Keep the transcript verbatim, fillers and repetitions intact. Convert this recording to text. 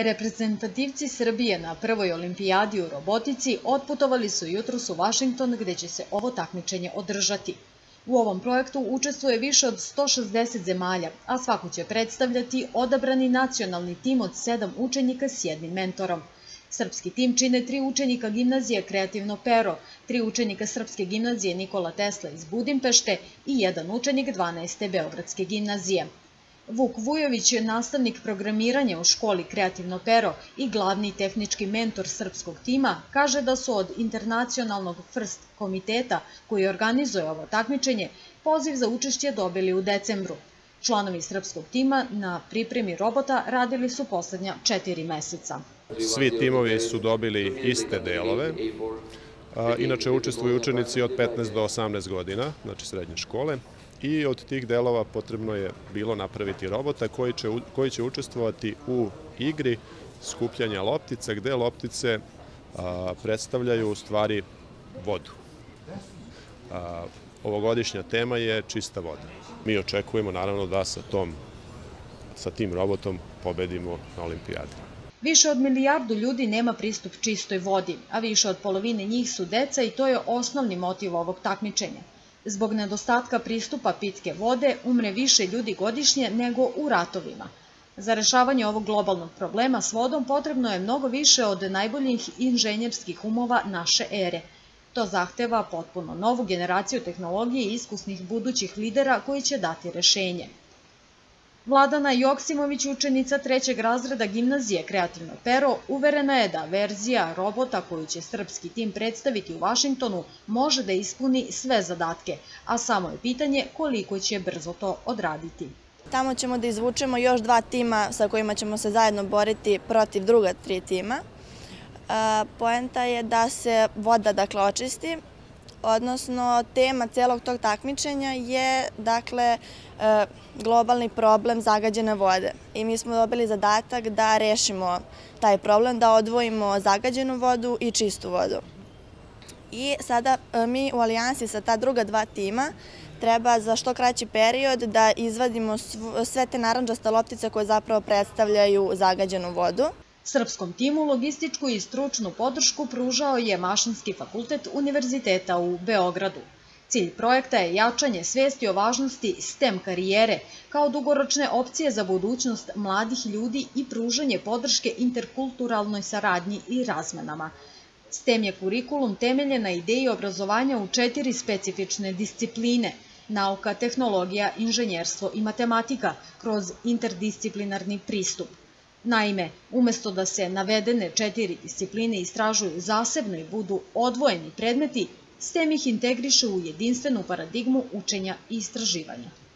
Reprezentativci Srbije na prvoj olimpijadi u robotici otputovali su jutros u Vašington gde će se ovo takmičenje održati. U ovom projektu učestvuje više od sto šezdeset zemalja, a svaku će predstavljati odabrani nacionalni tim od sedam učenika s jednim mentorom. Srpski tim čine tri učenika gimnazije Kreativno pero, tri učenika Srpske gimnazije Nikola Tesla iz Budimpešte i jedan učenik dvanaeste Beogradske gimnazije. Vuk Vujović je nastavnik programiranja u školi Kreativno pero i glavni tehnički mentor srpskog tima, kaže da su od internacionalnog FIRST komiteta koji organizuje ovo takmičenje poziv za učešće dobili u decembru. Članovi srpskog tima na pripremi robota radili su poslednja četiri meseca. Svi timovi su dobili iste delove. Inače učestvuju učenici od petnaest do osamnaest godina, znači srednje škole. I od tih delova potrebno je bilo napraviti robota koji će, koji će učestvovati u igri skupljanja loptica, gde loptice a, predstavljaju u stvari vodu. A, ovogodišnja tema je čista voda. Mi očekujemo naravno da sa, tom, sa tim robotom pobedimo na olimpijadi. Više od milijardu ljudi nema pristup čistoj vodi, a više od polovine njih su deca i to je osnovni motiv ovog takmičenja. Zbog nedostatka pristupa pitke vode umre više ljudi godišnje nego u ratovima. Za rešavanje ovog globalnog problema s vodom potrebno je mnogo više od najboljih inženjerskih umova naše ere. To zahteva potpuno novu generaciju tehnologije i iskusnih budućih lidera koji će dati rešenje. Vladana Joksimović, učenica trećeg razreda gimnazije Kreativno pero, uverena je da verzija robota koju će srpski tim predstaviti u Vašingtonu može da ispuni sve zadatke, a samo je pitanje koliko će brzo to odraditi. Tamo ćemo da izvučemo još dva tima sa kojima ćemo se zajedno boriti protiv druga tri tima. Poenta je da se voda dakle očisti, odnosno tema celog tog takmičenja je dakle globalni problem zagađene vode. I mi smo dobili zadatak da rešimo taj problem, da odvojimo zagađenu vodu i čistu vodu. I sada mi u alijansi sa ta druga dva tima treba za što kraći period da izvadimo sve te narandžaste loptice koje zapravo predstavljaju zagađenu vodu. Srpskom timu logističku i stručnu podršku pružao je Mašinski fakultet Univerziteta u Beogradu. Cilj projekta je jačanje svesti o važnosti STEM karijere kao dugoročne opcije za budućnost mladih ljudi i pružanje podrške interkulturalnoj saradnji i razmenama. STEM je kurikulum temeljen na ideji obrazovanja u četiri specifične discipline – nauka, tehnologija, inženjerstvo i matematika kroz interdisciplinarni pristup. Naime, umesto da se navedene četiri discipline istražuju zasebno i budu odvojeni predmeti, STEM ih integriše u jedinstvenu paradigmu učenja i istraživanja.